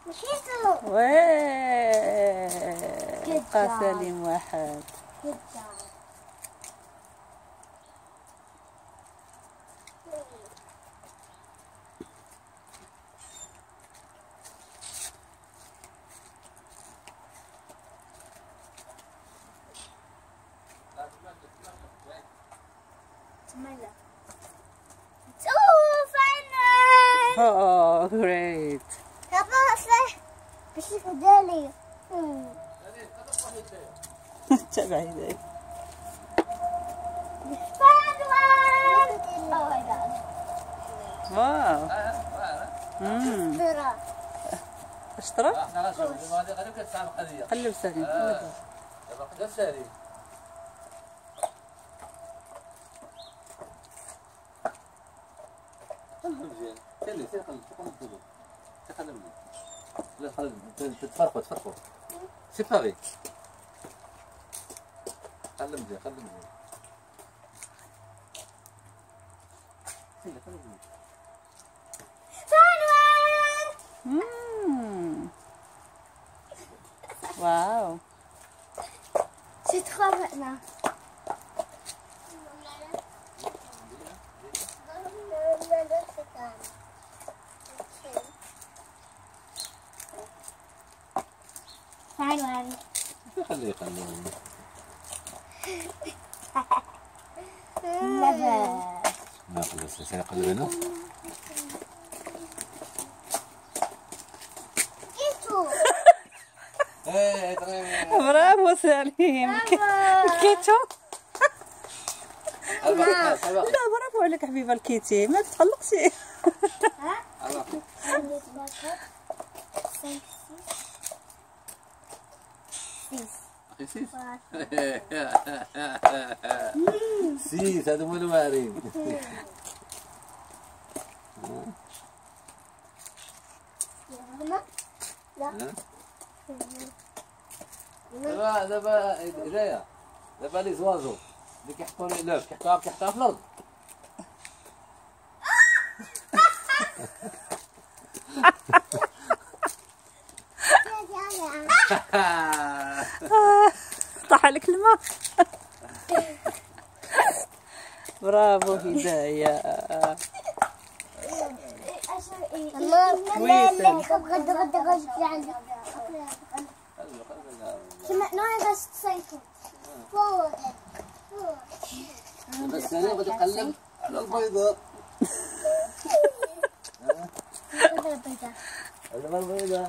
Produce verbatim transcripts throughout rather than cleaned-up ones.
مشيتو. واه بقى سليم واحد. Oh, great. تبع يديك. واو. امم. اشترى؟ قلب سليم قلب سليم. مزيان. خلي خلي قلب قلب تقلب لا قلب تتفرقوا تفرقوا سي باغي قلب مزيان قلب مزيان خلي قلب مزيان. اممم واو C'est trop maintenant. Fine. خليه خليه. Never. ناخذ بس سنقلب هنا. برافو سليم. الكيتو. لا برافو عليك حبيبه الكيتي ما تتقلقش. سيس هذا مو المارين. دابا دابا هدايا دابا لي زوازو اللي كيحطوا لي لوف كيحطوها كيحطوها في الارض. طاح عليك الماء. برافو هدايا. بس انا بدي اقلب على البيضة. قلب على البيضة.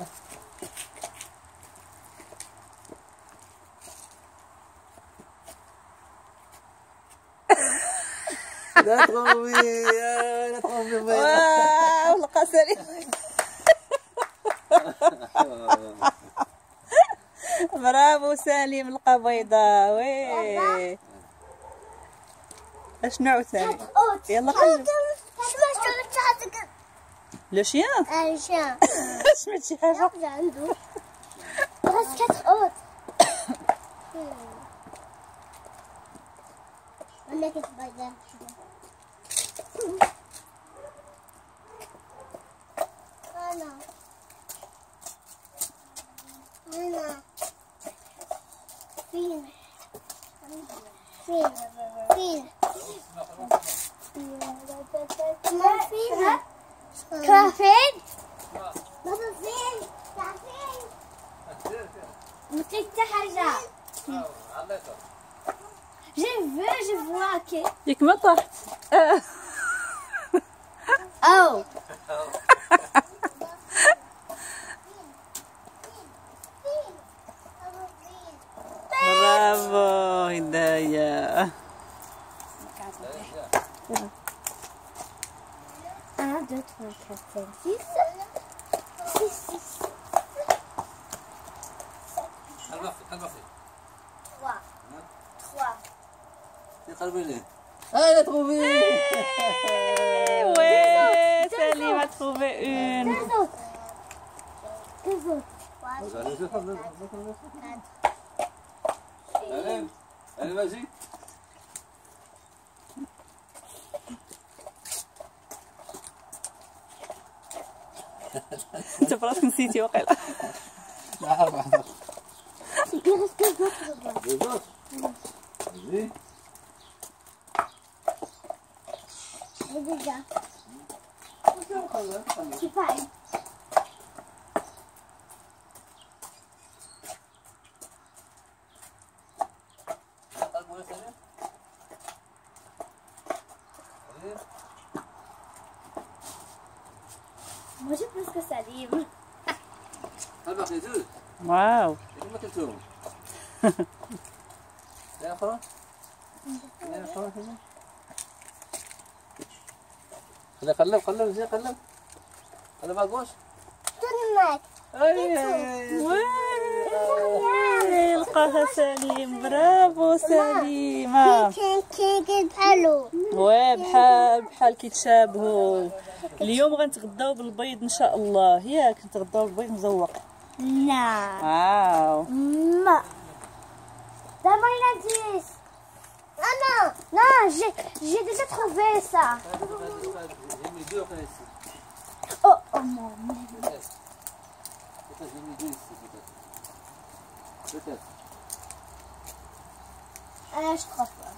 لا تغومي لا تغومي البيضة. واو لقى سليم. برافو سليم لقى بيضة. وي اشنو ثاني؟ يلا قلب. لو شيان؟ Un chien. سمعت شي حاجة؟ عنده. بس quatre autres. ولا كتبغي انا انا فين فين فين ما فين كافين بابا فين كافين متى حاجة Je veux, je vois que... ياك ما طحت. Oh. برافو هدايا. un, deux, trois, quatre, cinq, six. six, six. trois. trois. قلبي ليه. اه لا تروفي. وي سليمة تروفي اون. Deux autres. Deux autres. Allez, allez vas-y. انت براسك نسيتي واقيلا. لا حاضر حاضر. Il reste deux autres là-bas. Deux autres. Vas-y. J'ai déjà. خلاص خلاص. C'est pareil. قلبوا يا سلام. Moi j'ai plus que ça livre. قلبك يا زوز. واو. ما كلتهم. لا أخرى. لا أخرى كذا. خلي قلب قلب زين قلب. قلب أقوش. Donne-moi. لقاها سليم. برافو سليمة. Qui qui bhalo. واه بحال بحال كيتشابهوا. اليوم غنتغداو بالبيض ان شاء الله. ياك نتغداو بالبيض مزوق. Non. واو. Ma. D'abord il a dit. Ah non, non, j'ai j'ai déjà trouvé ça. J'ai mis deux après ici. Oh, oh mon. Peut-être. Peut-être j'ai mis deux ici peut-être. Peut-être. Ah, je crois pas.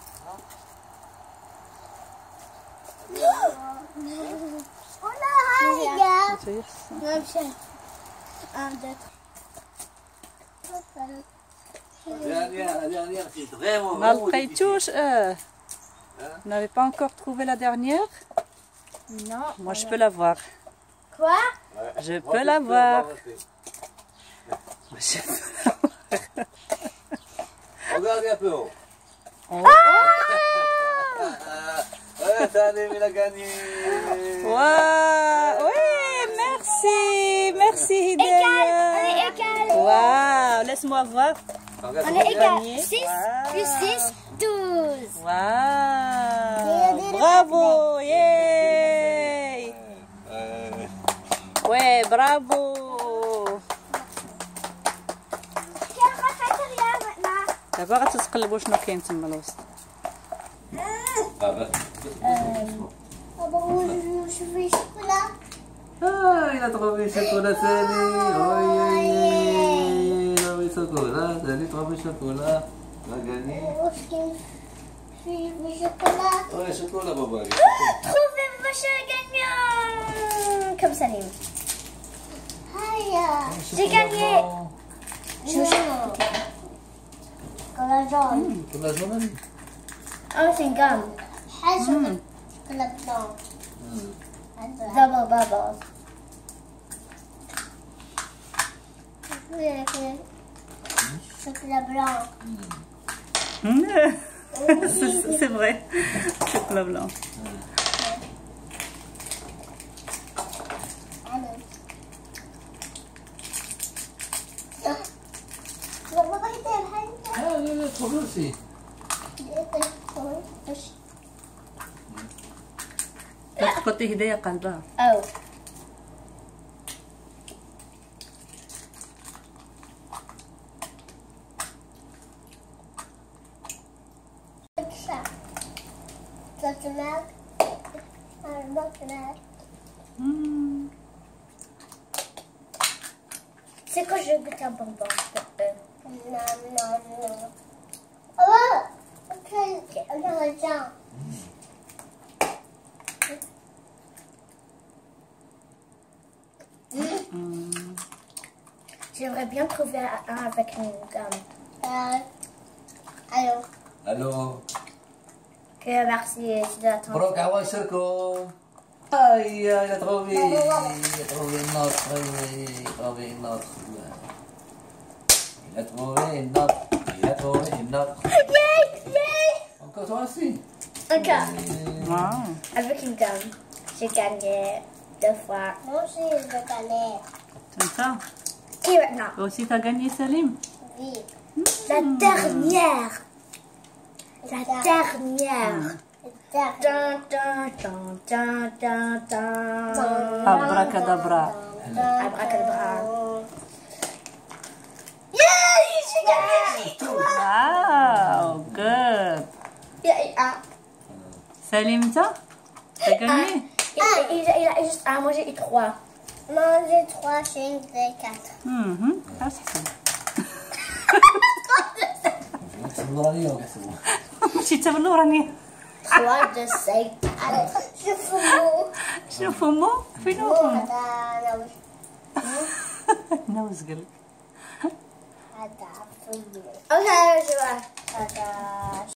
Oh là, les gars. Non, Michel. Un, deux, trois. Dernière, la dernière, c'est vraiment. ما لقيتوش اه. Vous n'avez pas encore trouvé la dernière? Non. Moi je peux la voir. Quoi? Je peux la voir. Je peux la voir. Regardez un peu haut. Oh. Ouais, Salim, il a gagné. Waouh. Oui, merci. Merci Hidaya. On est égal. Waouh, laisse-moi voir. On est égal. Gagné. six plus six, douze. Waouh. Bravo. Yay. Ouais, bravo. دابا غتتقلبوا شنو كاين تما الوسط. Je veux chocolat. Ah, il a trouvé chocolat Salim. Oui, oui, oui. Il a trouvé chocolat. Salim a trouvé chocolat. Il a gagné. Je veux chocolat. Ouais, chocolat, Baba. Trouvez machin gagnant. Comme Salim. J'ai gagné. Je veux chocolat. Chocolat jaune. Chocolat jaune. Oh, c'est une gomme. Chocolat blanc. Double bubbles. Chocolat blanc. C'est c'est vrai. Chocolat blanc. Ah, oui, oui, trop bien aussi. كتحطي هدايا قلبها. Oh. C'est quand je goûte un bonbon. Non, non, non. Oh, ok, j'aimerais bien. J'aimerais bien trouver un avec une gomme. Euh, allô. Allô. Ok, merci, je dois attendre. مبروك عواشركم. Aïe, il a trouvé. Il a trouvé une autre. Il a trouvé une autre. Il a trouvé une autre. Il a trouvé une autre. Yay, yay. Encore toi aussi. Encore. Wow. Avec une gomme. J'ai gagné deux fois. Moi aussi, j'ai gagné. Comme ça. Qui maintenant? Toi aussi t'as gagné Salim? Oui. La dernière. La dernière. Dun, dun, dun, dun, dun, dun. Abracadabra. Abracadabra. Yeah, j'ai gagné. Wow, good. Il a un. Salim, t'as? T'as gagné? Il, il, il a juste un. Moi j'ai eu trois. Non, j'ai trois, cinq, j'ai quatre. اها عرفت حسب. نحسب الورانية ونحسبوها. ماشي حتى بالورانية. trois, deux, cinq. Allez, je fous. شوف امو فين هو امو؟ هذا نوز. نوز قال. هذا فلو. اوكي، شو هذا؟